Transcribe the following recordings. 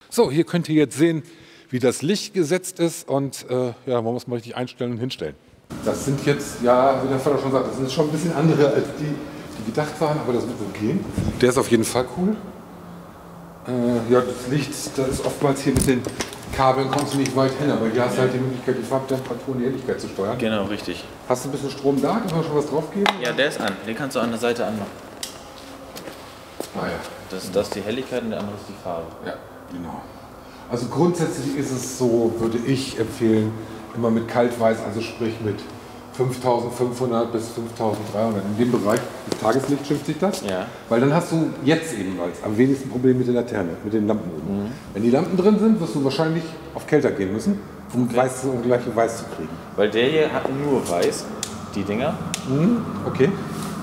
So, hier könnt ihr jetzt sehen, wie das Licht gesetzt ist und ja, man muss mal richtig einstellen und hinstellen. Das sind jetzt, ja, wie der Vater schon sagt, das sind schon ein bisschen andere als die gedacht waren, aber das wird wohl gehen. Der ist auf jeden Fall cool. Ja, das Licht, das ist oftmals hier mit den Kabeln, kommst du nicht weit hin, aber hier hast du halt die Möglichkeit, die Farbtemperatur und die Helligkeit zu steuern. Genau, richtig. Hast du ein bisschen Strom da? Kann man schon was drauf geben? Ja, der ist an. Den kannst du an der Seite anmachen. Ah ja. Das ist die Helligkeit und der andere ist die Farbe. Ja, genau. Also grundsätzlich ist es so, würde ich empfehlen, immer mit Kaltweiß, also sprich mit 5500 bis 5300, in dem Bereich des Tageslicht schimpft sich das. Ja. Weil dann hast du jetzt ebenfalls am wenigsten Problem mit der Laterne, mit den Lampen oben. Wenn die Lampen drin sind, wirst du wahrscheinlich auf kälter gehen müssen, um gleiche Weiß zu kriegen. Weil der hier hat nur Weiß, die Dinger. Okay.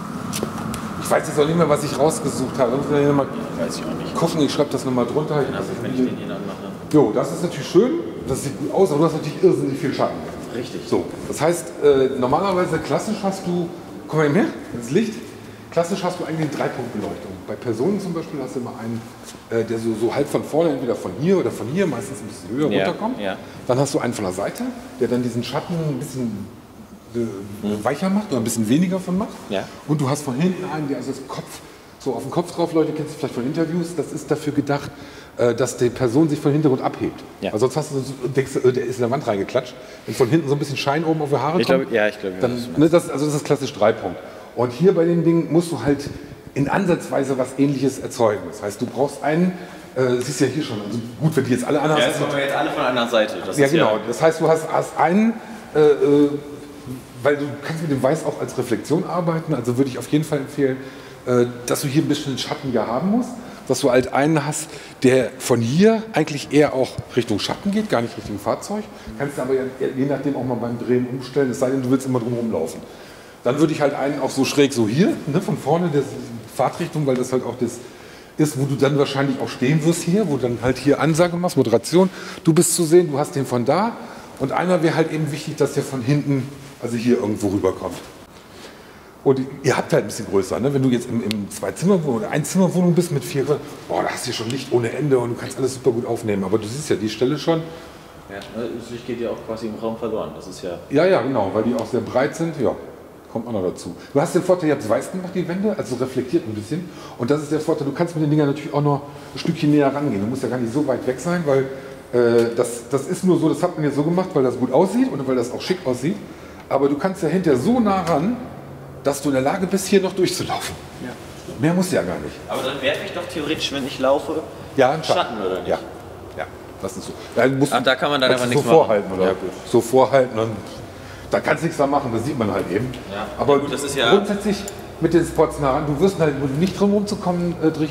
Ich weiß jetzt auch nicht mehr, was ich rausgesucht habe. Mal Weiß ich auch nicht. gucken, ich schreibe das nochmal drunter. Wenn ich den hier anmache. Jo, das ist natürlich schön, das sieht gut aus, aber du hast natürlich irrsinnig viel Schatten. Richtig. So, das heißt, normalerweise klassisch hast du, komm mal eben her, ins Licht, klassisch hast du eigentlich eine Dreipunktbeleuchtung. Bei Personen zum Beispiel hast du immer einen, der so halb von vorne, entweder von hier oder von hier, meistens ein bisschen höher runterkommt. Ja. Dann hast du einen von der Seite, der dann diesen Schatten ein bisschen weicher macht oder ein bisschen weniger von macht. Ja. Und du hast von hinten einen, der also das Kopf, so auf den Kopf drauf leuchtet, kennst du vielleicht von Interviews, das ist dafür gedacht, dass die Person sich von Hintergrund abhebt. Ja. Also sonst hast du, denkst du, der ist in der Wand reingeklatscht. Wenn von hinten so ein bisschen Schein oben auf die Haare kommt, dann, ne, das ist klassisch Dreipunkt. Und hier bei den Dingen musst du halt in Ansatzweise was Ähnliches erzeugen. Das heißt, du brauchst einen, siehst ja hier schon, also gut, wenn die jetzt alle anders Ja, jetzt kommen wir jetzt alle von der anderen Seite. Das ja, ist genau. Das heißt, du hast einen, weil du kannst mit dem Weiß auch als Reflexion arbeiten. Also würde ich auf jeden Fall empfehlen, dass du hier ein bisschen Schatten ja haben musst. Dass du halt einen hast, der von hier eigentlich eher auch Richtung Schatten geht, gar nicht Richtung Fahrzeug. Kannst du aber je nachdem auch mal beim Drehen umstellen, es sei denn, du willst immer drum rumlaufen. Dann würde ich halt einen auch so schräg so hier, ne, von vorne, die Fahrtrichtung, weil das halt auch das ist, wo du dann wahrscheinlich auch stehen wirst hier, wo du dann halt hier Ansage machst, Moderation. Du bist zu sehen, du hast den von da. Und einer wäre halt eben wichtig, dass der von hinten, also hier irgendwo rüberkommt. Und ihr habt halt ein bisschen größer, ne? Wenn du jetzt im Zwei-Zimmer-Wohnung oder Einzimmerwohnung bist mit 4, boah, da hast du schon Licht ohne Ende und du kannst alles super gut aufnehmen. Aber du siehst ja die Stelle schon. Ja, das Licht geht ja auch quasi im Raum verloren. Das ist ja. Ja, genau, weil die auch sehr breit sind. Ja, kommt auch noch dazu. Du hast den Vorteil, ihr habt es weiß gemacht, die Wände, also reflektiert ein bisschen. Und das ist der Vorteil, du kannst mit den Dingern natürlich auch noch ein Stückchen näher rangehen. Du musst ja gar nicht so weit weg sein, weil das ist nur so, das hat man jetzt so gemacht, weil das gut aussieht und weil das auch schick aussieht. Aber du kannst ja hinterher so nah ran, dass du in der Lage bist, hier noch durchzulaufen. Ja. Mehr muss ja gar nicht. Aber dann werfe ich doch theoretisch, wenn ich laufe, ja, einen Schatten oder nicht? Ja, das ist so. Da, ach, da kann man dann aber nichts so vorhalten, machen. oder? Ja, gut. So vorhalten und da kannst du nichts dran machen, das sieht man halt eben. Ja. Aber ja, gut, das ist ja grundsätzlich mit den Spots nah ran, du wirst halt nicht drum rumkommen,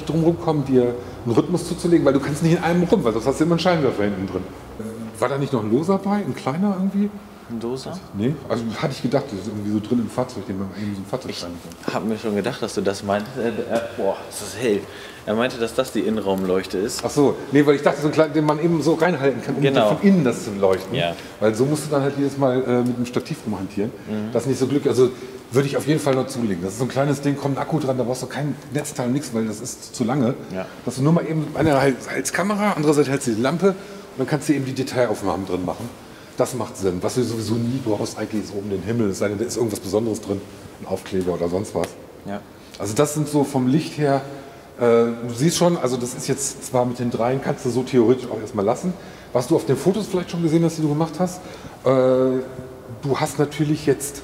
dir einen Rhythmus zuzulegen, weil du kannst nicht in einem rum, weil sonst hast du immer einen Scheinwerfer hinten drin. War da nicht noch ein loser bei, ein kleiner irgendwie? Ein Doser? Nee, also hatte ich gedacht, das ist irgendwie so drin im Fahrzeug, den man eben so ein Fahrzeug rein kann. Ich habe mir schon gedacht, dass du das meintest. Boah, ist das hell. Er meinte, dass das die Innenraumleuchte ist. Ach so, nee, weil ich dachte, so einen kleinen, den man eben so reinhalten kann, um von innen das zu leuchten. Ja. Weil so musst du dann halt jedes Mal mit dem Stativ rumhantieren. Das ist nicht so glücklich. Also würde ich auf jeden Fall noch zulegen. Das ist so ein kleines Ding, kommt ein Akku dran, da brauchst du kein Netzteil, nichts, weil das ist zu lange. Ja. Dass du nur mal eben, eine hältst Kamera, andererseits hältst du die Lampe und dann kannst du eben die Detailaufnahmen drin machen. Das macht Sinn. Was du sowieso nie brauchst, eigentlich ist oben den Himmel, es sei denn, da ist irgendwas Besonderes drin, ein Aufkleber oder sonst was. Ja. Also das sind so vom Licht her, du siehst schon, also das ist jetzt zwar mit den dreien, kannst du so theoretisch auch erstmal lassen. Was du auf den Fotos vielleicht schon gesehen hast, die du gemacht hast, du hast natürlich jetzt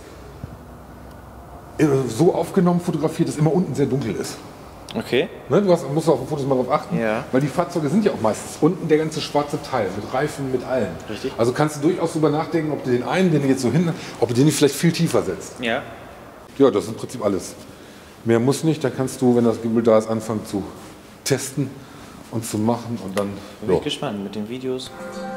so aufgenommen, fotografiert, dass immer unten sehr dunkel ist. Okay. Ne, musst auf den Fotos mal drauf achten, ja. weil die Fahrzeuge sind ja auch meistens unten der ganze schwarze Teil, mit Reifen, mit allem. Richtig. Also kannst du durchaus drüber nachdenken, ob du den einen, den du jetzt so hin, ob du den nicht vielleicht viel tiefer setzt. Ja. Ja, das ist im Prinzip alles. Mehr muss nicht, dann kannst du, wenn das Gimbal da ist, anfangen zu testen und zu machen und dann. Bin ich gespannt mit den Videos.